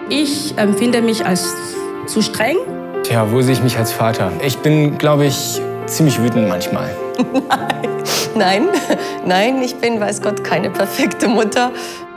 Ich empfinde mich als zu streng. Tja, wo sehe ich mich als Vater? Ich bin, glaube ich, ziemlich wütend manchmal. Nein, ich bin, weiß Gott, keine perfekte Mutter.